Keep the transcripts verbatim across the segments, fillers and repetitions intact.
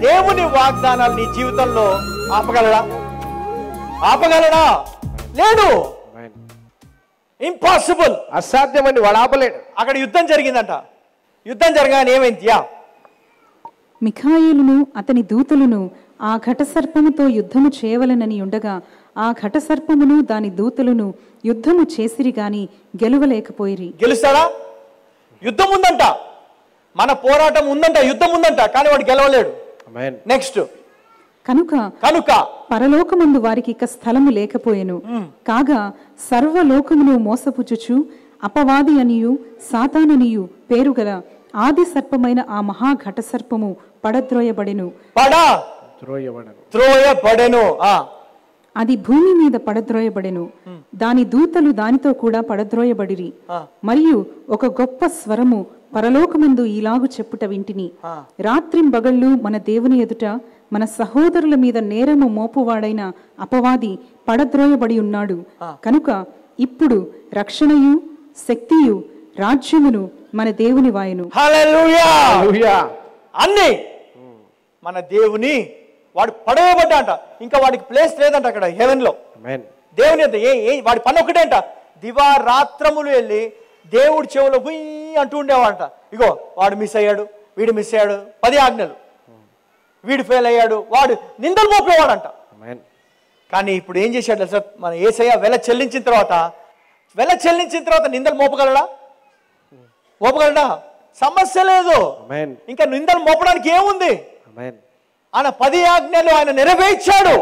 దేవుని వాగ్దానాలు నీ జీవితంలో ఆపగలడా? ఆపగలడా? లేదు. ఇంపాసిబుల్, అసాధ్యమని వాడు ఆపలేడు. అక్కడ యుద్ధం జరిగిందంట. యుద్ధం జరగానే ఏమైంది? యా మిఖాయేలును అతని దూతలను ఆ ఘట సర్పముతో యుద్ధము చేయవలెనని ఉండగా ఆ ఘట సర్పమును దాని దూతలను యుద్ధము చేసిరి గాని గెలువలేకపోయిరి. గెలుస్తాడా? యుద్ధం ఉందంట, మన పోరాటం ఉందంట, యుద్ధం ఉందంట, కానీ వాడు గెలవలేడు. నెక్స్ట్ కనుక కనుక పరలోకమందు వారికి ఇక స్థలము లేకపోయెను. కాగా సర్వలోకమును మోసపుచ్చుచు అపవాది అనియు సాతాననియు పేరుగల ఆది సర్పమైన ఆ మహాఘట సర్పము పడద్రోయబడెను. పడా త్రోయబడెను. అది భూమి మీద పడద్రోయబడెను. దాని దూతలు దానితో కూడా పడద్రోయబడిరి. మరియు ఒక గొప్ప స్వరము పరలోకమందు ఇలాగు చెప్పుట వింటిని, రాత్రింబగళ్ళు మన దేవుని ఎదుట మన సహోదరుల మీద నేరము మోపువాడైన అపవాది పడద్రోయబడి ఉన్నాడు. కనుక ఇప్పుడు రక్షణయు శక్తియు రాజ్యమును మన దేవుని వాయును. హల్లెలూయా. అన్ని మన దేవుని. వాడు పడవేయబడ్డా అంట, ఇంకా వాడికి ప్లేస్ లేదంట అక్కడ హెవెన్ లో. దేవుని ఏ వాడి పని ఒకటే అంట, దివా రాత్రములు వెళ్ళి దేవుడి చెవులో గుయ్యి అంటూ ఉండేవాడంట. ఇగో వాడు మిస్ అయ్యాడు, వీడు మిస్ అయ్యాడు, పది ఆజ్ఞలు, వీడు ఫెయిల్ అయ్యాడు, వాడు నిందలు మోపేవాడంట. కానీ ఇప్పుడు ఏం చేశాడు సార్ మన యేసయ్య? వెల చెల్లించిన తర్వాత వెల చెల్లించిన తర్వాత నిందలు మోపగలడా? మోపగలడా? సమస్య లేదు. ఇంకా నిందలు మోపడానికి ఏముంది? ఆయన పది ఆజ్ఞలు ఆయన నెరవేర్చాడు.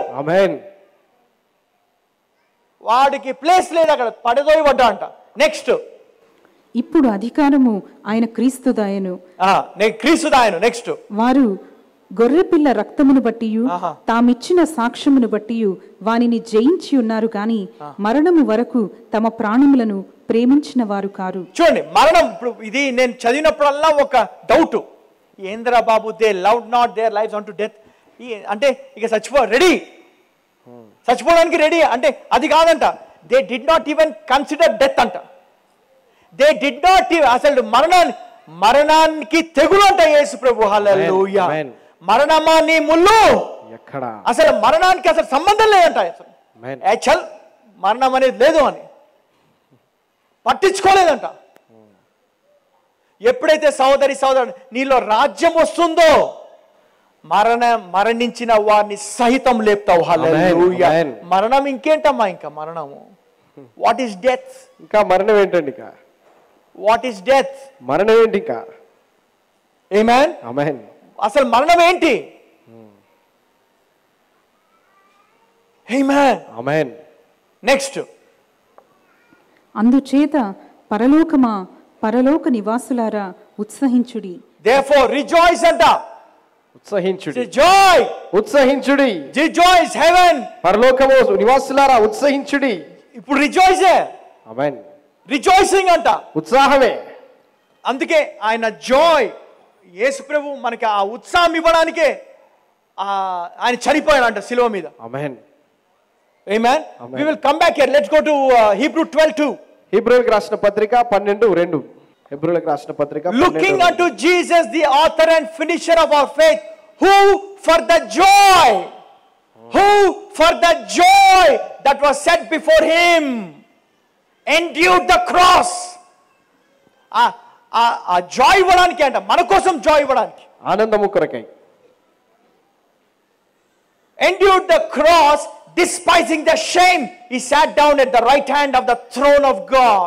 వాడికి ప్లేస్ లేదు అక్కడ, పడదోయబడ్డా అంట. నెక్స్ట్ ఇప్పుడు అధికారము ఆయన క్రీస్తుదాయను. క్రీస్తుదాయను. నెక్స్ట్ వారు గొర్రెపిల్ల రక్తమును బట్టియు తామిచ్చిన సాక్ష్యమును బట్టియు వానిని జయించి ఉన్నారు గాని మరణము వరకు తమ ప్రాణములను ప్రేమించిన వారు కారు. చూడండి, మరణం. ఇప్పుడు ఇది నేను చదివినప్పుడల్లా ఒక డౌట్, ఏంద్రా బాబు, they love not their lives unto death అంటే ఇక చచ్చిపో రెడీ, చచ్చిపోవడానికి రెడీ అంటే అది కాదంట. They did not even consider death అంట. దే డిడ్ నాట్ అసలు మరణాన్ని మరణానికి తెగులు అంట యేసు ప్రభు. హల్లెలూయా. మరణమా నీ ముళ్ళు, అసలు మరణానికి అసలు సంబంధం లేదంట. యాక్చువల్ మరణం అనేది లేదు అని పట్టించుకోలేదంట. ఎప్పుడైతే సహోదరి సహోదరు నీలో రాజ్యం వస్తుందో మరణ మరణించిన వారిని సహితం లేపుతావు. హల్లెలూయా. మరణం ఇంకేంటమ్మా? ఇంకా మరణము. What is death? ఇంకా మరణం ఏంటండి? ఇంకా వాట్ ఈస్ డెత్? మరణం ఏంటి? ఇంకా ఆమేన్. ఆమేన్. అసలు మరణం ఏంటి? ఆమేన్. ఆమేన్. నెక్స్ట్ అందుచేత పరలోకమా పరలోక నివాసులారా ఉత్సహించుడి. Therefore rejoice అంట. ఉత్సహించుడి. Joy. ఉత్సహించుడి. Rejoice heaven. పరలోకము నివాసులారా ఉత్సహించుడి. ఇప్పుడు రిజాయిస్. ఆమేన్. రిజాయిసింగ్ అంట, ఉత్సాహమే. అందుకే ఆయన జాయ్, యేసు ప్రభు మనకి ఆ ఉత్సాహం ఇవ్వడానికే ఆయన చనిపోయాడంట శిలువ మీద. ఆమేన్. ఆమేన్. We will come back here. Let's go to uh, Hebrew twelve two. హెబ్రీయులకు రాసిన పత్రిక పన్నెండు రెండు. హెబ్రీయులకు రాసిన పత్రిక Looking unto Jesus the author and finisher of our faith, who for the joy who for the joy that was set before him endured the cross. ఆ ఆ Joy ఇవ్వడానికి అంట, మన కోసం జాయ్ ఇవ్వడానికి, ఆనందము కొరకై endured the cross, despising the shame, he sat down at the right hand of the throne of God.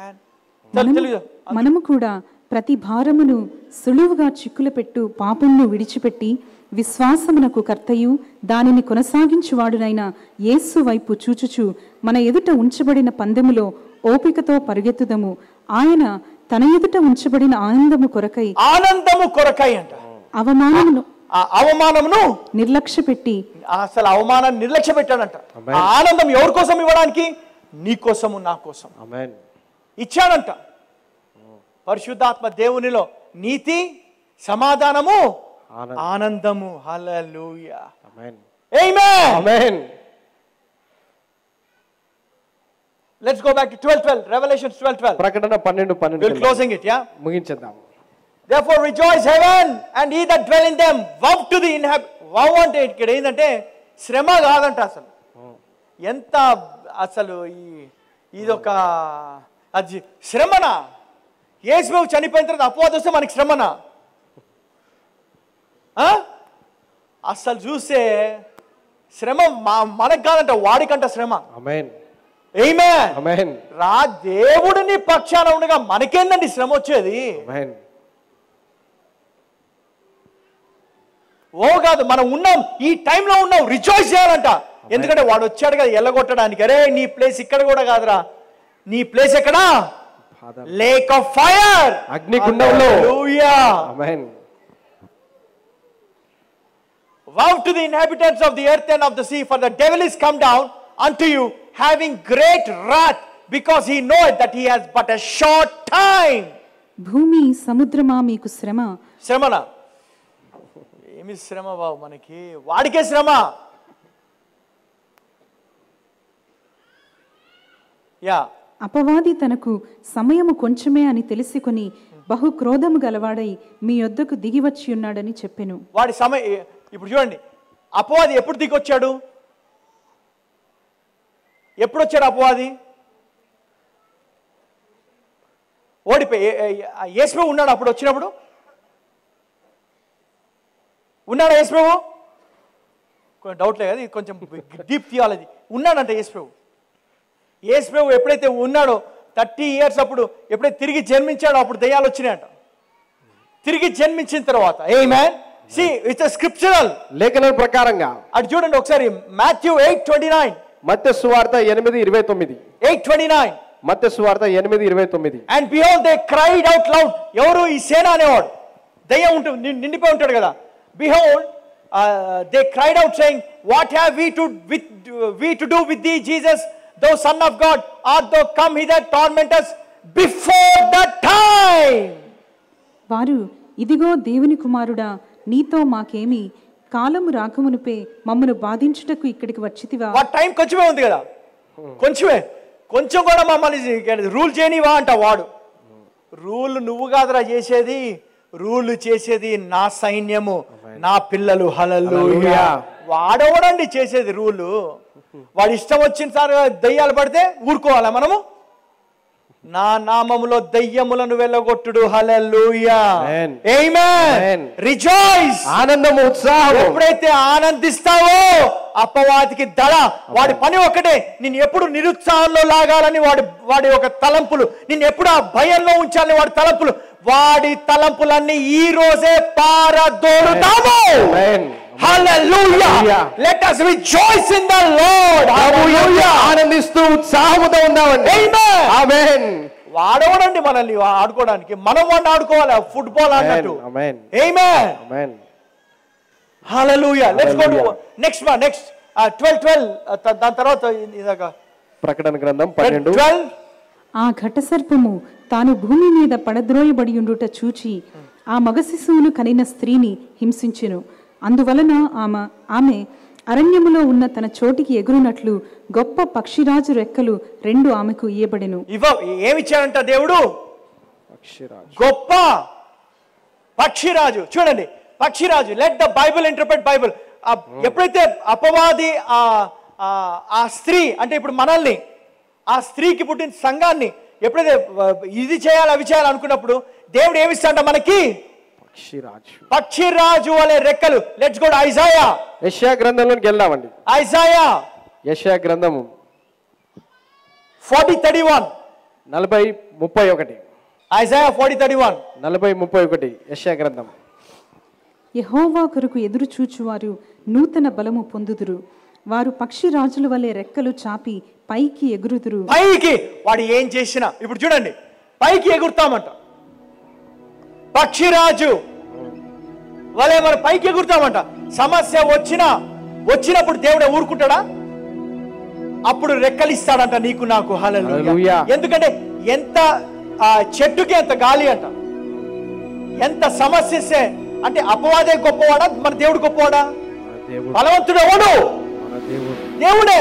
మనము కూడా ప్రతి భారమును సులువుగా చిక్కుల పెట్టు పాపమును విడిచిపెట్టి విశ్వాసమునకు కర్తయు దానిని కొనసాగించువాడునైన యేసు వైపు చూచుచు మన ఎదుట ఉంచబడిన పందెములో ఓపికతో పరిగెత్తుదము. ఆయన తన ఎదుట ఉంచబడిన ఆనందము కొరకై ఆనందము కొరకై అంట అవమానమును అవమానమును నిర్లక్ష్య పెట్టి, అసలు అవమానాన్ని నిర్లక్ష్య పెట్టాడంట. ఆనందం ఎవరి కోసం ఇవ్వడానికి? నీ కోసము నా కోసం ఇచ్చాడంట. పరిశుద్ధాత్మ దేవునిలో నీతి, సమాధానము, ఆనందము. హల్లెలూయా. ఆమేన్. ఆమేన్. Let's go back to twelve twelve. Revelation twelve twelve. ప్రకటన పన్నెండు పన్నెండు. We're closing it, yeah? ముగించేద్దాం. Therefore rejoice heaven and ye that dwell in them. Vow to the inhabit. Vow అంటే ఇక్కడ ఏంటంటే శ్రమ కాదంట అసలు. ఎంత అసలు ఈ ఇదొక అది శ్రమనా? యేసు చనిపోయిన తర్వాత అపవాదం వస్తే మనకి శ్రమనా? అసలు చూస్తే శ్రమ మనకు కాదంట, వాడికంట శ్రమ. ఆమేన్ ఆమేన్ ఆమేన్. రా దేవుడిని పక్షాన ఉండగా మనకేందండి శ్రమ వచ్చేది? ఆమేన్. ఓ కాదు, మనం ఉన్నాం, ఈ టైంలో ఉన్నాం, రిజాయిస్ చేయాలంట. ఎందుకంటే వాడు వచ్చాడు కదా ఎల్లగొట్టడానికి. అరే నీ ప్లేస్ ఇక్కడ కూడా కాదురా, నీ ప్లేస్ ఎక్కడా? లేక్ ఆఫ్ ఫైర్, అగ్నిగుండంలో. హల్లెలూయా. ఆమేన్. Vow to the inhabitants of the earth and of the sea, for the devil is come down unto you, having great wrath, because he knoweth that he has but a short time. భూమి సముద్రమా మీకు శ్రమ. శ్రమనా? ఏమి శ్రమ బాబు మనకి? వాడికే శ్రమ. Yeah అపవాది తనకు సమయము కొంచెమే అని తెలుసుకొని బహు క్రోధము గలవాడై మీ యొద్దకు దిగి వచ్చి ఉన్నాడని చెప్పెను. వాడి సమయ ఇప్పుడు చూడండి, అపవాది ఎప్పుడు దిగొచ్చాడు? ఎప్పుడు వచ్చాడు అపవాది? ఓడిపోయి యేసుప్రభు ఉన్నాడు అప్పుడు వచ్చినప్పుడు? ఉన్నాడా యేసుప్రభు? కొంచెం డౌట్లే కదా, ఇది కొంచెం డీప్ థియాలజీ. ఉన్నాడంట యేసుప్రభు. యేసుప్రభు ఎప్పుడైతే ఉన్నాడో థర్టీ ఇయర్స్ అప్పుడు ఎప్పుడైతే తిరిగి జన్మించాడో అప్పుడు దయ్యాలు వచ్చినాయంట. తిరిగి జన్మించిన తర్వాత ఆమేన్. See, it's a scriptural. లేఖనం ప్రకారంగా అది చూడండి ఒకసారి, మాథ్యూ ఎయిట్ ట్వంటీ నైన్. మత్తయి సువార్త ఎనిమిది ఇరవై తొమ్మిది. Eight twenty nine. మత్తయి సువార్త ఎనిమిది ఇరవై తొమ్మిది. And behold, they cried out loud. ఎవరు? ఈ సేన అనేవాడు. దయ్యం ఉంటుంది, నిండిపోయి ఉంటాడు కదా. Behold, uh, they cried out saying, what have we to with we to do with thee, Jesus, thou Son of God? Art thou come hither torment us before the time? వారు, ఇదిగో దేవుని కుమారుడా, నీతో మాకేమి, కాలము రాకమునుపే మమ్మను బాధించుటకు ఇక్కడికి వచ్చితివా? వాట్ టైం కొంచెమే ఉంది కదా, కొంచెమే, కొంచెం కూడా మమ్మల్ని రూల్ చేయనివా అంట వాడు. రూల్ నువ్వు కాదురా చేసేది, రూల్ చేసేది నా సైన్యము, నా పిల్లలు. హల్లెలూయా. వాడవడండి చేసేది రూలు. వాడు ఇష్టం వచ్చిన సార్ దయ్యాలు పడితే ఊరుకోవాలా మనము? నా నామములో దయ్యములను వెళ్ళగొట్టుడు. హల్లెలూయా. ఆమేన్. రిజాయిస్. ఆనందము, ఉత్సాహం. ఎప్పుడైతే ఆనందిస్తావో అపవాదికి దడ. వాడి పని ఒకటే, నిన్ను ఎప్పుడు నిరుత్సాహంలో లాగాలని వాడి వాడి ఒక తలంపులు, నిన్ను ఎప్పుడు ఆ భయంలో ఉంచాలని వాడి తలంపులు. వాడి తలంపులన్నీ ఈ రోజే పారదోలుతాము. Hallelujah. Let us rejoice in the Lord. Hallelujah. ఆనందిస్తూ ఉత్సాహముతో ఉందామండి. Amen. ఆమేన్. వాడవడండి మనల్ని ఆడుకోవడానికి, మనం వాడిని ఆడుకోవాలి ఫుట్బాల్ అన్నట్టు. ఆమేన్. Amen. Amen. Hallelujah. Let's go to next one. Next uh, twelve twelve. Uh, దాని తర్వాత ఇదాక ప్రకటన గ్రంథం పన్నెండు. twelve. ఆ ఘటసర్పము తాను భూమి మీద పడద్రోయబడి ఉండుట చూచి ఆ మగ శిశువును కనిన స్త్రీని హింసించెను. అందువలన ఆమె ఆమె అరణ్యములో ఉన్న తన చోటికి ఎగురునట్లు గొప్ప పక్షిరాజు రెక్కలు రెండు ఆమెకు ఇయ్యబడెను. ఇవ్వ ఏమిచ్చాడంట దేవుడు? పక్షిరాజు. గొప్ప పక్షిరాజు. చూడండి, పక్షిరాజు. Let the Bible interpret Bible. ఎప్పుడైతే అపవాది ఆ స్త్రీ అంటే ఇప్పుడు మనల్ని, ఆ స్త్రీకి పుట్టిన సంఘాన్ని ఎప్పుడైతే ఇది చేయాలి అవి చేయాలి అనుకున్నప్పుడు దేవుడు ఏమిస్తాడంట మనకి? పక్షిరాజు. పక్షిరాజు వలె రెక్కలు. Let's go to Isaiah. యెషయా గ్రంథంలోకి వెళ్దామండి. ఐజాయా యెషయా గ్రంథము ఫార్టీ థర్టీ వన్. నలభై ముప్పై ఒకటి. Isaiah forty thirty one. నలభై ముప్పై ఒకటి. యెషయా గ్రంథం. యెహోవా కొరకు ఎదురు చూచువారు నూతన బలము పొందుదురు. వారు పక్షిరాజుల వలె రెక్కలు చాపి పైకి ఎగురుదురు. పైకి వాడు ఏం చేసినా ఇప్పుడు చూడండి, పైకి ఎగురుతామంట. పక్షిరాజు వలే మనం పైకి ఎగురుతామంట. సమస్య వచ్చినా వచ్చినప్పుడు దేవుడే ఊరుకుంటాడా? అప్పుడు రెక్కలు ఇస్తాడంట నీకు నాకు. హల్లెలూయా. ఎందుకంటే ఎంత ఆ చెట్టుకి ఎంత గాలి అంట, ఎంత సమస్య అంటే అపవాదే గొప్పవాడా మన దేవుడు గొప్పవాడా? బలవంతుడు ఎవడు? దేవుడే.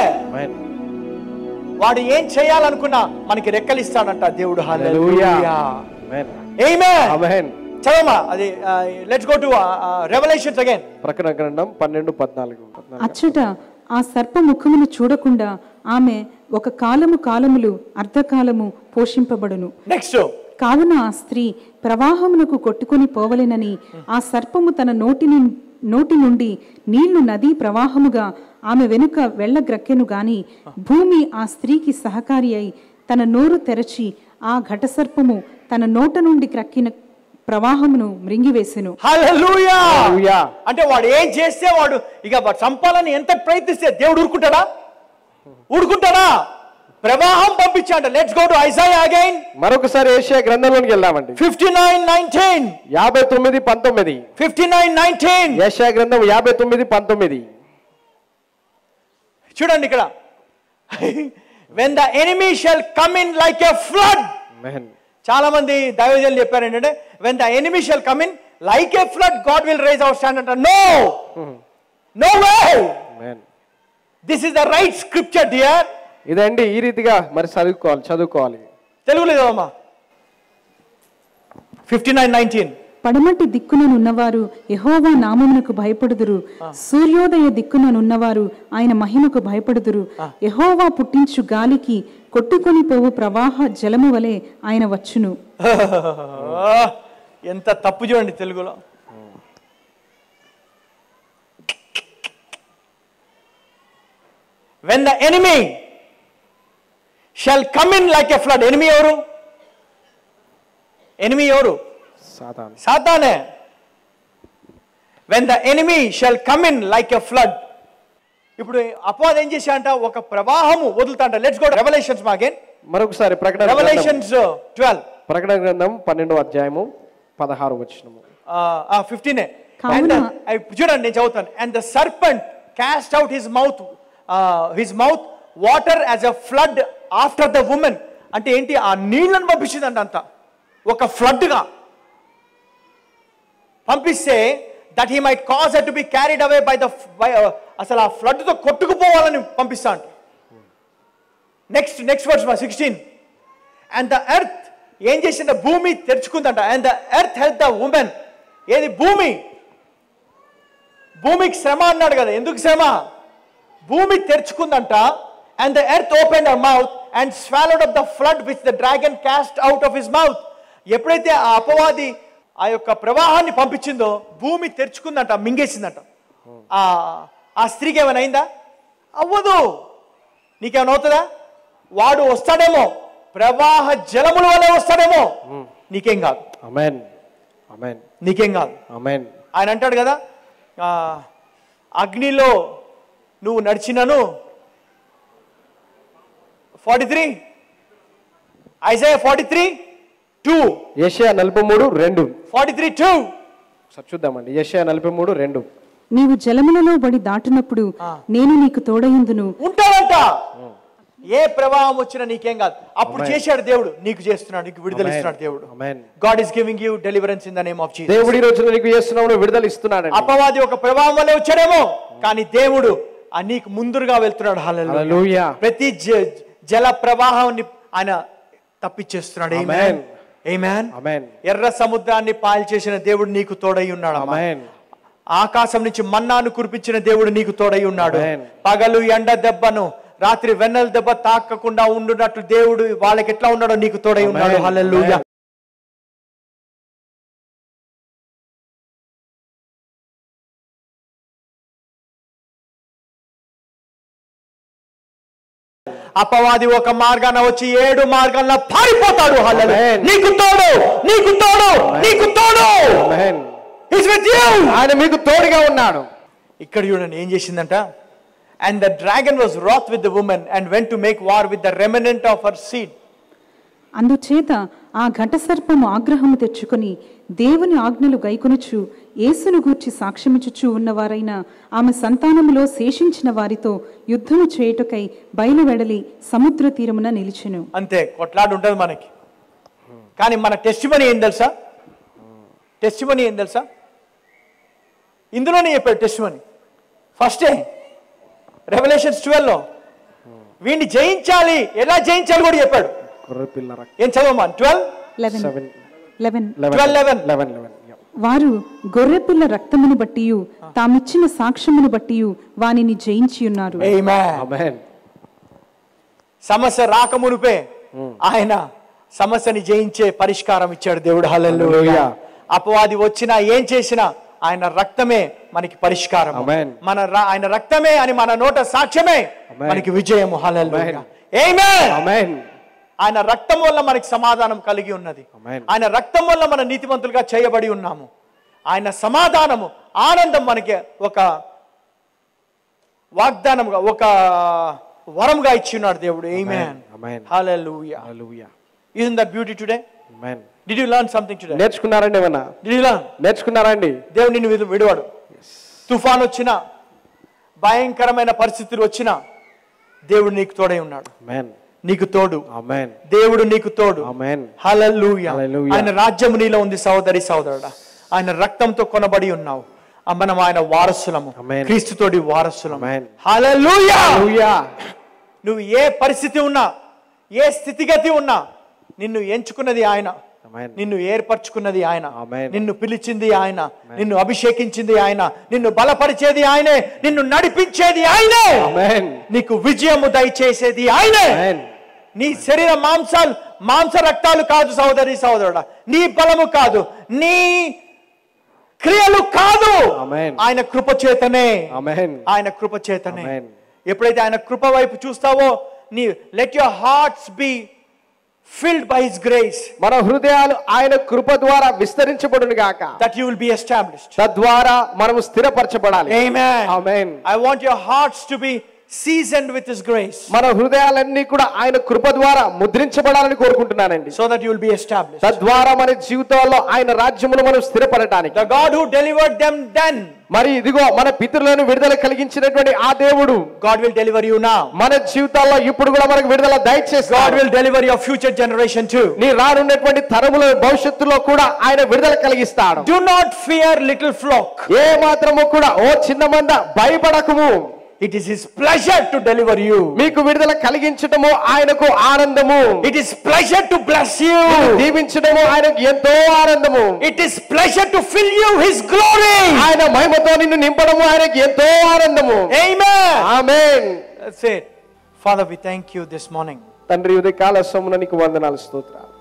వాడు ఏం చేయాలనుకున్నా మనకి రెక్కలు ఇస్తాడంట దేవుడు. హల్లెలూయా. ఆమేన్. చదవమా అది. Let's go to revolutions again. ప్రకటన గ్రంథం పన్నెండు పద్నాలుగు. అచ్చట ఆ సర్ప ముఖమును చూడకుండా ఆమె ఒక కాలము కాలములు అర్ధకాలము పోషింపబడును. నెక్స్ట్, కావున ఆ స్త్రీ ప్రవాహమునకు కొట్టుకొని పోవలెనని ఆ సర్పము తన నోటి నుం- నోటి నుండి నీళ్లు నదీ ప్రవాహముగా ఆమె వెనుక వెళ్ళగ్రక్కెను గాని భూమి ఆ స్త్రీకి సహకారి అయి తన నోరు తెరచి ఆ ఘటసర్పము తన నోట నుండి క్రక్కిన ప్రవాహమును మృంగివేసెను. హల్లెలూయా. హల్లెలూయా. అంటే వాడు ఏం చేస్తే వాడు ఇక వాడు చంపాలని ఎంత ప్రయత్నిస్తే దేవుడు ఊరుకుంటాడా? ఊరుకుంటాడా? ప్రవాహం పంపించాడు. Let's go to Isaiah again. మరొకసారి యెషయా గ్రంథంలోకి వెళ్దామండి. Fifty nine nineteen. యాభై తొమ్మిది పంతొమ్మిది. Fifty nine nineteen. యెషయా గ్రంథం యాభై తొమ్మిది పంతొమ్మిది. చూడండి ఇక్కడ. when the enemy shall come in like a flood. ఆమేన్. చాలా మంది దైవజనులు చెప్పారు ఏంటంటే when the enemy shall come in like a flood God will raise our standard. No, no way. Amen. This is the right scripture dear. ఇదండి ఈ రీతిగా మరి చదువుకోవాలి చదువుకోవాలి. తెలుగులో చదవమ్మా. Fifty nine nineteen. పడమటి దిక్కుననున్నవారు యెహోవా నామమునకు భయపడుదురు, సూర్యోదయ దిక్కుననున్నవారు ఆయన మహిమకు భయపడుదురు. యెహోవా పుట్టించు గాలికి కొట్టుకొని పోవు ప్రవాహ జలము వలె ఆయన వచ్చును. ఎంత తప్పు చూడండి తెలుగులో. when the enemy shall come in like a flood. enemy ఎవరు? enemy ఎవరు? సాతాను. సాతానే. when the enemy shall come in like a flood. ఇప్పుడు అపవాది ఏం చేశాడంట? ఒక ప్రవాహము వదులుతాంట. Let's go to revolutions again. మరొకసారి ప్రకటన గ్రంథం. Revolutions twelve. ప్రకటన గ్రంథం పన్నెండవ అధ్యాయము పదహారు వచనము. ఫిఫ్టీన్. కావున- చూడండి నేను చదువుతాను. And the serpent cast out his mouth his mouth water as a flood after the woman. అంటే ఏంటి? ఆ నీళ్లను పంపించిందంట అంత ఒక ఫ్లడ్ గా పంపిస్తే that he might cause to be carried away by the అసలు ఆ ఫ్లడ్ తో కొట్టుకుపోవాలని పంపిస్తా అంట. నెక్స్ట్ నెక్స్ట్ వర్డ్స్ మా సిక్స్టీన్. అండ్ ద ఎర్త్ ఏం చేసింద? భూమి తెరుచుకుందంట. And the earth help the woman. ఏది? భూమి. భూమికి శ్రమ అన్నాడు కదా. ఎందుకు శ్రమ? భూమి తెరుచుకుందంట. And the earth open her mouth and swallowed up the flood which the dragon cast out of his mouth. ఎప్పుడైతే ఆ అపవాది ఆ యొక్క ప్రవాహాన్ని పంపించిందో భూమి తెరుచుకుందంట, మింగేసిందంట. ఆ ఆ స్త్రీకి ఏమైనా అయిందా? అవ్వదు. నీకేమైనా అవుతుందా? వాడు వస్తాడేమో, ప్రవాహ జలముల వల్లే వస్తాడేమో, నీకేం కాదు. ఆమేన్. ఆమేన్. నీకేం కాదు. ఆమేన్. ఆయన అంటాడు కదా, అగ్నిలో నువ్వు నడిచినను. Forty three Isaiah forty three two. యెషయా నలభై మూడు రెండు. Forty three two. సరే చూద్దామండి. యెషయా నలభై మూడు రెండు. నీవు జలములలో బడి దాటునప్పుడు నేను నీకు తోడయుందును. ఉంటాడంట. ఏ ప్రవాహం వచ్చినా నీకేం కాదు. అప్పుడు చేశాడు దేవుడు, నీకు చేస్తున్నాడు, నీకు విడుదల ఇస్తున్నాడు దేవుడు. God is giving you deliverance in the name of Jesus. దేవుడి రోజున నీకు చేస్తున్నాడు, విడుదల ఇస్తున్నాడు. అపవాది ఒక ప్రవాహం వల్లే వచ్చాడేమో, కానీ దేవుడు ఆ నీకు ముందుగా వెళ్తున్నాడు. హల్లెలూయా. ప్రతి జల ప్రవాహాన్ని ఆయన తప్పించేస్తున్నాడు. ఆమేన్. ఆమేన్. ఆమేన్. ఎర్ర సముద్రాన్ని పాలు చేసిన దేవుడు నీకు తోడై ఉన్నాడు. ఆమేన్. ఆకాశం నుంచి మన్నాను కురిపించిన దేవుడు నీకు తోడై ఉన్నాడు. పగలు ఎండ దెబ్బను, రాత్రి వెన్నెల దెబ్బ తాకకుండా ఉండునట్లు దేవుడు వాళ్ళకి ఎట్లా ఉన్నాడో నీకు తోడై ఉన్నాడు. హల్లెలూయా. అపవాది ఒక మార్గాన వచ్చి ఏడు మార్గాల్లో పారిపోతాడు. హల్లెలూయా. నీకు తోడు, నీకు తోడు, నీకు తోడు. ఆమేన్. He's with you. ఆయన మీకు తోడుగా ఉన్నాడు. ఇక్కడ చూడండి ఏం చేసిందంట. And the dragon was wroth with the woman and went to make war with the remnant of her seed. అందుచేత ఆ ఘటసర్పము ఆగ్రహము తెచ్చుకొని దేవుని ఆజ్ఞలు గైకొనుచు యేసును గూర్చి సాక్ష్యమిచ్చుచు ఉన్నవారైన ఆమె సంతానములో శేషించిన వారితో యుద్ధము చేయుటకై బయలువెడలి సముద్ర తీరమున నిలిచెను. అంతే, కొట్లాడు ఉంటుంది మనకి. కానీ మన టెస్టిమనీ ఏం తెలుసా? టెస్టిమనీ ఏం తెలుసా? ఇందులోనే చెప్పాడు టెస్టిమనీ. ఫస్టే రెవల్యూషన్స్ ట్వెల్వ్ లో వీడిని జయించాలి, ఎలా జయించాలి కూడా చెప్పాడు. ఏం చదవమా? Twelve eleven eleven twelve eleven eleven eleven వారు గొర్రెపిల్ల రక్తమును బట్టి తామిచ్చిన సాక్ష్యమును బట్టి వానిని జయించి ఉన్నారు. ఆమేన్. సమస్య రాకమునుపే ఆయన సమస్యని జయించే పరిష్కారం ఇచ్చాడు దేవుడు. హల్లెలూయా. అపవాది వచ్చినా ఏం చేసినా ఆయన రక్తమే మనకి పరిష్కారం. మన ఆయన రక్తమే అని మన నోట సాక్ష్యమే మనకి విజయము. హల్లెలూయా. ఆమేన్. ఆయన రక్తం వల్ల మనకి సమాధానం కలిగి ఉన్నది. ఆయన రక్తం వల్ల మన నీతిమంతులుగా చేయబడి ఉన్నాము. ఆయన సమాధానము ఆనందం మనకి ఒక వాగ్దానముగా ఒక వరముగా ఇచ్చి ఉన్నాడు దేవుడు. ఆమేన్. హల్లెలూయా. హల్లెలూయా. Isn't that beauty today? Amen. Did you learn something today? నేర్చుకున్నారండి ఏమన్నా? Did you learn? నేర్చుకున్నారండి. దేవుడు నిన్ను విడువడు. తుఫాన్ వచ్చినా భయంకరమైన పరిస్థితులు వచ్చినా దేవుడు నీకు తోడై ఉన్నాడు. ఆమేన్. నీకు తోడు. ఆమేన్. దేవుడు నీకు తోడు. ఆమేన్. హల్లెలూయా. ఆయన రాజ్యం నీలో ఉంది సహోదరి సహోదరుడా. ఆయన రక్తంతో కొనబడి ఉన్నావు. మనం ఆయన వారసులము. క్రీస్తుతోటి వారసులము. హల్లెలూయా. నువ్వు ఏ పరిస్థితి ఉన్నా ఏ స్థితిగతి ఉన్నా నిన్ను ఎంచుకున్నది ఆయన, నిన్ను ఏర్పరచుకున్నది ఆయన, నిన్ను పిలిచింది ఆయన, నిన్ను అభిషేకించింది ఆయన, నిన్ను బలపరిచేది ఆయనే, నిన్ను నడిపించేది ఆయనే, నీకు విజయము దయచేసేది ఆయనే. నీ శరీర మాంసాలు మాంస రక్తాలు కాదు సహోదరి సహోదరుడా, నీ బలము కాదు, నీ క్రియలు కాదు, ఆయన కృప చేతనే. ఆయన కృప చేతనే. ఎప్పుడైతే ఆయన కృప వైపు చూస్తావో నీ let your hearts be filled by his grace. మన హృదయాలు ఆయన కృప ద్వారా విస్తరించబడును గాక. That you will be established. తద్వారా మనము స్థిరపరచబడాలి. Amen. Amen. I want your hearts to be seasoned with his grace. మన హృదయాలన్నీ కూడా ఆయన కృప ద్వారా ముద్రించబడాలని కోరుకుంటున్నానండి. So that you will be established. తద్వారా మన జీవితాల్లో ఆయన రాజ్యమును మనం స్థిరపడడానికి. The God who delivered them then. మరి ఇదిగో మన పితరులను విడుదల కలిగించినటువంటి ఆ దేవుడు God will deliver you now. మన జీవితాల్లో ఇప్పుడు కూడా మనకు విడుదల దయచేస్తాడు. God will deliver your future generation too. నీ రానున్నటువంటి తరముల భవిష్యత్తులో కూడా ఆయన విడుదల కలిగిస్తాడు. Do not fear little flock. ఏ మాత్రము కూడా ఓ చిన్న మంద భయపడకుము. It is his pleasure to deliver you. మీకు విడుదల కలిగించడము ఆయనకు ఆనందము. It is pleasure to bless you. దీవించడము ఆయనకు ఎంతో ఆనందము. It is pleasure to fill you his glory. ఆయన మహిమతో నిన్ను నింపడము ఆయనకు ఎంతో ఆనందము. Amen. Amen. That's it. Father, we thank you this morning. తండ్రి ఉదయ కాల సమమున నీకు వందనాలు స్తోత్రాలు.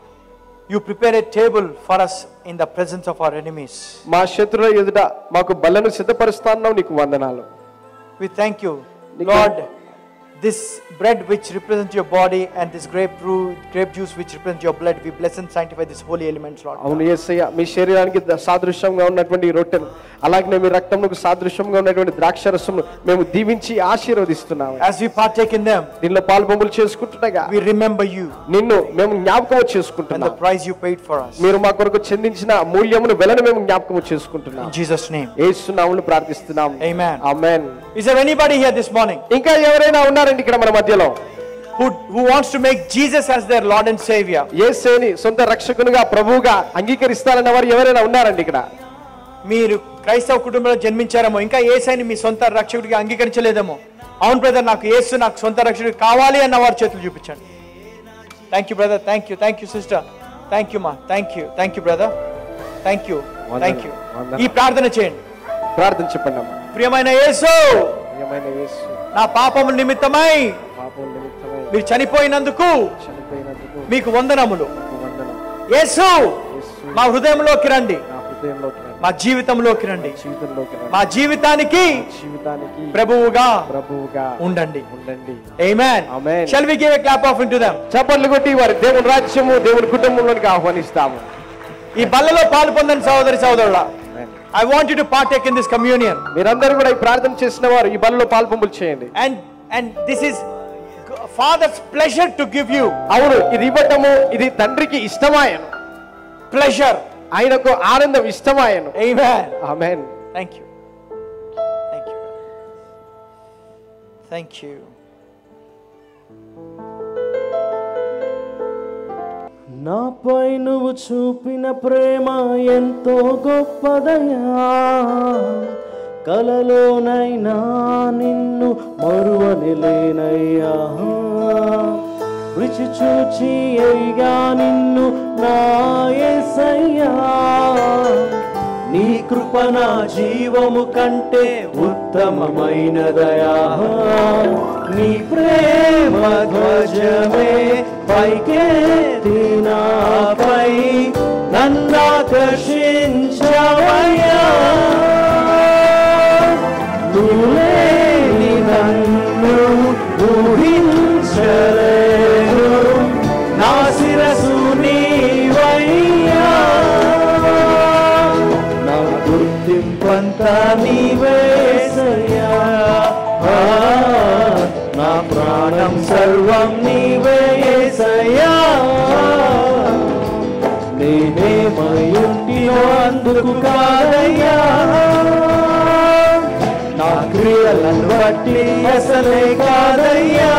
You prepare a table for us in the presence of our enemies. మా శత్రువుల ఎదుట మాకు బల్లను సిద్ధపరుస్తున్నావు, నీకు వందనాలు. We thank you, Lord. This bread which represents your body and this grape fruit, grape juice which represents your blood, we bless and sanctify this holy elements, Lord. అవును యేసయ్య, మీ శరీరానికి సాదృశ్యంగా ఉన్నటువంటి ఈ రొట్టెను అలాగే మీ రక్తమునకు సాదృశ్యంగా ఉన్నటువంటి ద్రాక్షరసమును మేము దీవించి ఆశీర్వదిస్తున్నాము. As we partake in them, దీనిలో పాలుపొంగులు చేసుకుంటుండగా we remember you. నిన్ను మేము జ్ఞాపకం చేసుకుంటున్నాము. And the price you paid for us. మీరు మా కొరకు చెందించిన మూల్యమును వెలను మేము జ్ఞాపకం చేసుకుంటున్నాము. In Jesus name. యేసు నామములో ప్రార్థిస్తున్నాము. Amen. Amen. Is there anybody here this morning? ఇంకా ఎవరైనా ఉన్నారండి ఇక్కడ మన మధ్యలో? Who who wants to make Jesus as their Lord and Savior? యేసుని సొంత రక్షకునిగా ప్రభువుగా అంగీకరిస్తారన్న వారు ఎవరైనా ఉన్నారండి ఇక్కడ? మీరు క్రైస్తవ కుటుంబంలో జన్మించారేమో, ఇంకా యేసుని మీ సొంత రక్షకుడిగా అంగీకరించలేదేమో. అవును బ్రదర్, నాకు యేసు నాకు సొంత రక్షకుడు కావాలి అన్న వారు చేతులు చూపించండి. Thank you brother, thank you, thank you sister, thank you మా, thank you, thank you brother, thank you, thank you. ఈ ప్రార్థన చేయండి. ప్రార్థన చెప్పండి అమ్మా. ప్రియమైన యేసు, ప్రియమైన యేసు, నా పాపముల నిమిత్తమై పాపముల నిమిత్తమై మీరు చనిపోయినందుకు చనిపోయినందుకు మీకు వందనములు. వందనం. యేసు, మా హృదయంలోకి రండి, నా హృదయంలోకి రండి, మా జీవితంలోకి రండి, జీవితంలోకి రండి, మా జీవితానికి జీవితానికి ప్రభువుగా ప్రభువుగా ఉండండి. ఉండండి. Amen. Amen. Shall we give a clap offering to them? చప్పట్లు కొట్టి వారి దేవుని రాజ్యము దేవుని కుటుంబంలోకి ఆహ్వానిస్తాము. ఈ బల్లలో పాలు పొందని సహోదరి సహోదరుడా, I want you to partake in this communion. మీరందరూ కూడా ఈ ప్రార్థన చేసిన వారు ఈ బల్లలో పాల్పొంపులు చేయండి. And and this is Father's pleasure to give you. అవును, ఇది ఇవ్వటము ఇది తండ్రికి ఇష్టమాయను. Pleasure. ఆయనకు ఆనందం ఇష్టమాయను. Amen. Amen. Thank you. Thank you. Thank you. నాపై నువ్వు చూపిన ప్రేమ ఎంతో గొప్పదయ్యా, కలలోనైనా నిన్ను మరువనిలేనయ్యా, రుచి చూచి అయ్యా నిన్ను నా యేసయ్యా, నీ కృప నా జీవము కంటే ఉత్తమమైనదయా నీ ప్రేమ ధ్వజమే పైకెత్తి నాపై నన్నాకర్షించవయ్యా నువ్వులేని నన్ను ఊహించలేను నా శిరసు నీవయ్యా నా గుర్తింపంతా నీవేసయ్యా నా ప్రాణం సర్వం నీవేసయ్యా నేనేమయుంటినో అందుకు కాదయ్యా నా క్రియలను బట్టి అసలే కాదయ్యా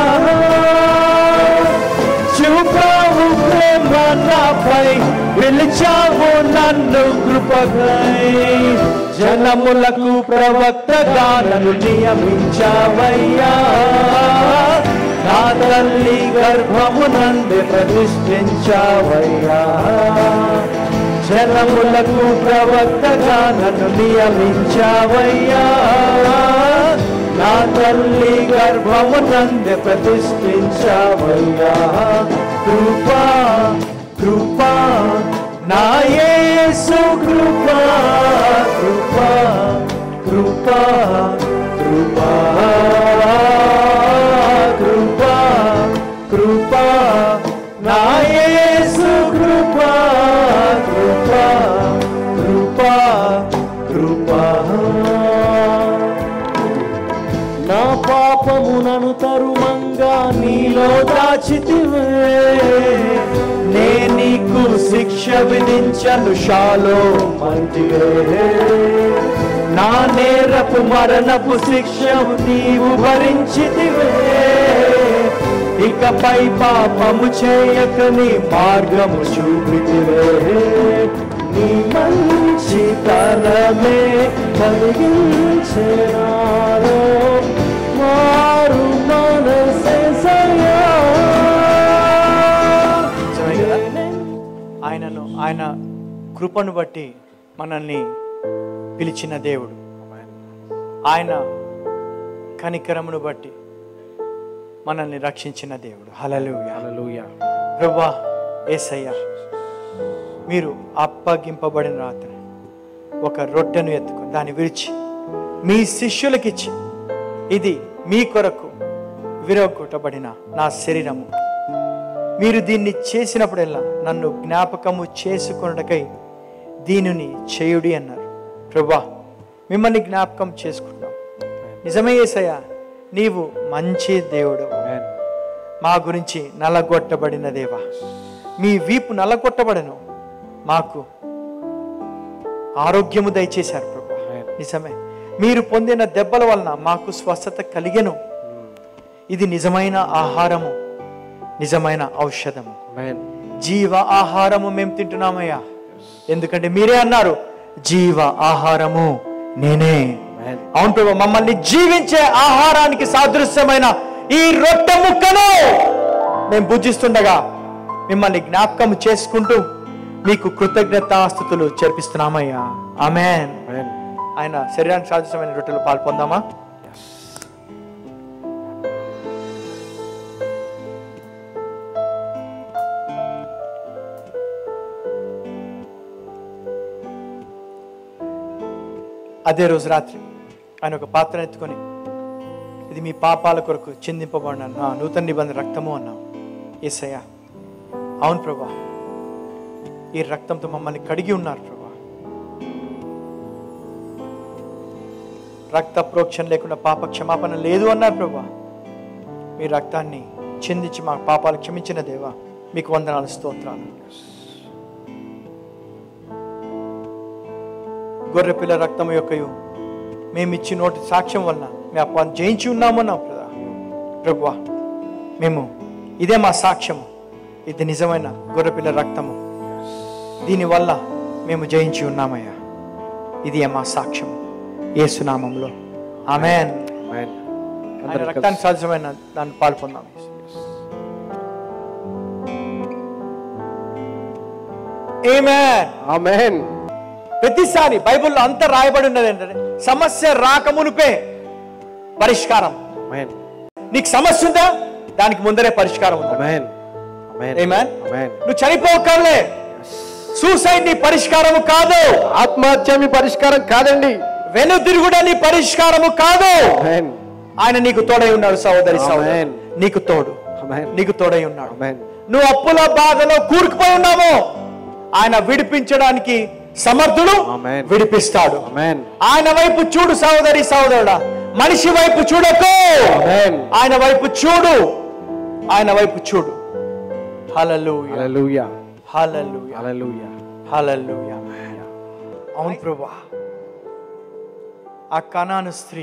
చూపావు ప్రేమ నాపై పిలిచావు నన్ను కృపగై జనములకు ప్రవక్తగా నన్ను నియమించావయ్యా నా తల్లి గర్భము నందు ప్రతిష్ఠించావయ్యా జనములకు ప్రవక్తగా నన్ను నియమించావయ్యా నా తల్లి గర్భము నందు ప్రతిష్ఠించావయ్యా కృపా కృపా నా యేసు కృపా కృపా కృపా కృపా కృపా కృపా నా యేసు కృపా కృపా కృపా కృపా నా పాపమునను తరుమంగా నీలో దాచితివే నే నీకు శిక్ష విధించను షాలో మంటివే నా నేరపు మరణపు శిక్షము నీవు భరించితివే ఇకపై పాపము చేయక నీ మార్గము చూపితివే నీ మంచితనమే కలిగించే నాలో మారు మనసేసయ్యా ఆయనను ఆయన కృపను బట్టి మనల్ని పిలిచిన దేవుడు ఆయన కనికరమును బట్టి మనల్ని రక్షించిన దేవుడు హల్లెలూయా హల్లెలూయా ప్రభువా యేసయ్యా మీరు అప్పగింపబడిన రాత్రి ఒక రొట్టెను ఎత్తుకొని దాన్ని విరిచి మీ శిష్యులకిచ్చి ఇది మీ కొరకు విరగొట్టబడిన నా శరీరము మీరు దీన్ని చేసినప్పుడల్లా నన్ను జ్ఞాపకము చేసుకొనుటకై దీనిని చేయుడి అన్నారు ప్రభువా మిమ్మల్ని జ్ఞాపకం చేసుకుంటున్నాం నిజమే యేసయ్యా నీవు మంచి దేవుడు మా గురించి నల్లగొట్టబడిన దేవా మీ వీపు నల్లగొట్టబడను మాకు ఆరోగ్యము దయచేశారు ప్రభు నిజమే మీరు పొందిన దెబ్బల వలన మాకు స్వస్థత కలిగెను ఇది నిజమైన ఆహారము నిజమైన ఔషధము జీవ ఆహారము మేము తింటున్నామయ్యా ఎందుకంటే మీరే అన్నారు జీవ ఆహారము నేనే అవును ప్రభు మమ్మల్ని జీవించే ఆహారానికి సాదృశ్యమైన ఈ రొట్టె ముక్కను మేము భుజిస్తుండగా మిమ్మల్ని జ్ఞాపకం చేసుకుంటూ మీకు కృతజ్ఞతాస్తుతులు చేర్పిస్తున్నామయ్యా ఆమేన్ ఆయన శరీరానికి సాదృశ్యమైన రొట్టెలు పాలు పొందామా అదే రోజు రాత్రి ఆయన ఒక పాత్ర ఎత్తుకొని ఇది మీ పాపాల కొరకు చిందింపబడిన నా నూతన నిబంధన రక్తము అన్నావు యేసయ్యా అవును ప్రభా ఈ రక్తంతో మమ్మల్ని కడిగి ఉన్నారు ప్రభా రక్త ప్రోక్షణ లేకుండా పాప క్షమాపణ లేదు అన్నారు ప్రభా మీ రక్తాన్ని చిందించి మా పాపాలు క్షమించిన దేవా మీకు వందనాలు స్తోత్రాలు గొర్రెపిల్ల రక్తము యొక్కయు మేమిచ్చి నోటి సాక్ష్యం వలన మేము అప్పాన్ని జయించి ఉన్నామన్నాం ప్రభువా మేము ఇదే మా సాక్ష్యము ఇది నిజమైన గొర్రెపిల్ల రక్తము దీనివల్ల మేము జయించి ఉన్నామయ్యా ఇది మా సాక్ష్యము యేసు నామములో ఆమేన్ ఆయన రక్తానికి సాధ్యమైన దాన్ని పాల్పొందాం ఆమేన్ ఆమేన్ ప్రతిసారి బైబిల్లో అంతా రాయబడి ఉన్నది ఏంటంటే సమస్య రాకమునుపే పరిష్కారం. నీకు సమస్య ఉందా, దానికి ముందరే పరిష్కారం ఉంది. నువ్వు చనిపోకర్లే, సూసైడ్ నీ పరిష్కారము కాదు, ఆత్మహత్య మీ పరిష్కారం కాదండి, వెనుదిరుగుడు నీ పరిష్కారము కాదు. ఆయన నీకు తోడై ఉన్నాడు సహోదరి సహోదరి, నీకు తోడు, నీకు తోడై ఉన్నాడు. నువ్వు అప్పుల బాధలో కూరుకుపోయి ఉన్నావు, ఆయన విడిపించడానికి సమర్థుడు, విడిపిస్తాడు. ఆయన వైపు చూడు సహోదరి సహోదరుడా, మనిషి వైపు చూడకు, ఆయన వైపు చూడు, ఆయన వైపు చూడు. హల్లెలూయా హల్లెలూయా హల్లెలూయా హల్లెలూయా హల్లెలూయా. అవును ప్రభువా, ఆ కనాను స్త్రీ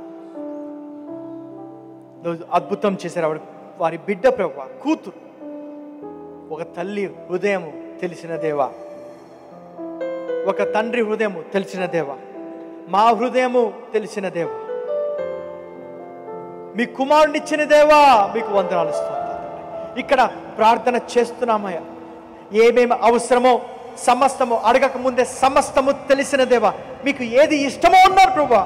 అద్భుతం చేశారు. ఆవిడ వారి బిడ్డ ప్రభువా, కూతురు. ఒక తల్లి హృదయం తెలిసిన దేవా, ఒక తండ్రి హృదయము తెలిసిన దేవా, మా హృదయము తెలిసిన దేవా, మీ కుమారుని ఇచ్చిన దేవా, మీకు వందనాలు ఇస్తున్నాం. ఇక్కడ ప్రార్థన చేస్తున్నామయ్యా, ఏమేమి అవసరమో సమస్తము అడగక ముందే సమస్తము తెలిసిన దేవా, మీకు ఏది ఇష్టమో ఉన్నారు ప్రభువా.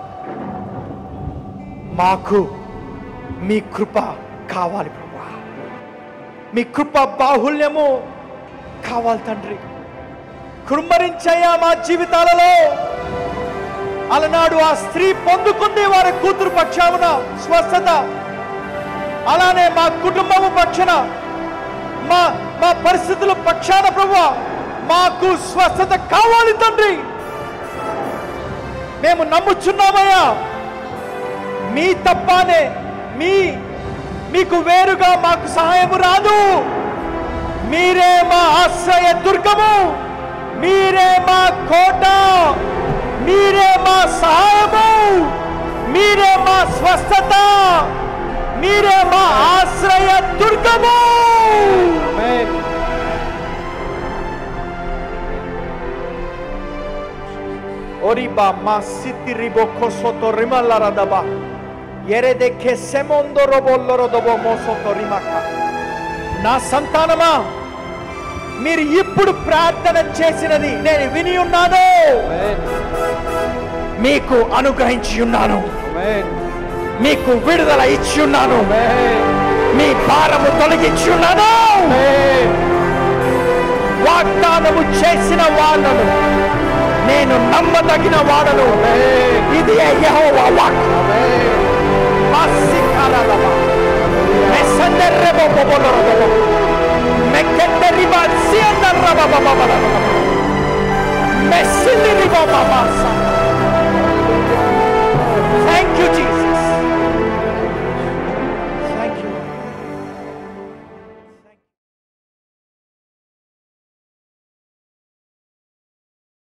మాకు మీ కృప కావాలి ప్రభువా, మీ కృప బాహుల్యము కావాలి తండ్రి. కృమ్మరించయ్యా మా జీవితాలలో. అలనాడు ఆ స్త్రీ పొందుకుంది వారి కూతురు పక్షాన స్వస్థత, అలానే మా కుటుంబము పక్షాన, మా మా పరిస్థితుల పక్షాన ప్రభువా మాకు స్వస్థత కావాలి తండ్రి. మేము నమ్ముచున్నామయ్యా, మీ తప్పానే, మీ మీకు వేరుగా మాకు సహాయము రాదు. మీరే మా ఆశ్రయ దుర్గము, మీరే మా కోట, మీరే మా సహాయము, మీరే మా స్వస్థత, మీరే మా ఆశ్రయ దుర్గము. ఓరిబా మా సితి రిబో కోసోతో రిమల్లరదబా ఎరెదే కెసెమొందో రోబోల్లరదబో మోసోతో రిమక. నా సంతానమా, మీరు ఇప్పుడు ప్రార్థన చేసినది నేను విని ఉన్నాను, మీకు అనుగ్రహించి ఉన్నాను, మీకు విడుదల ఇచ్చి ఉన్నాను, మీ భారము తొలగించి ఉన్నాను. వాగ్దానము చేసిన వాళ్ళను నేను నమ్మదగిన వాడను. ఇది యెహోవా వాక్కు. మాసికాలలబా మెసందర్రెబో బొబొలరబో మెకెందరిబా సియందర్రబబబబబ మెసిలిరిబో బాబాసా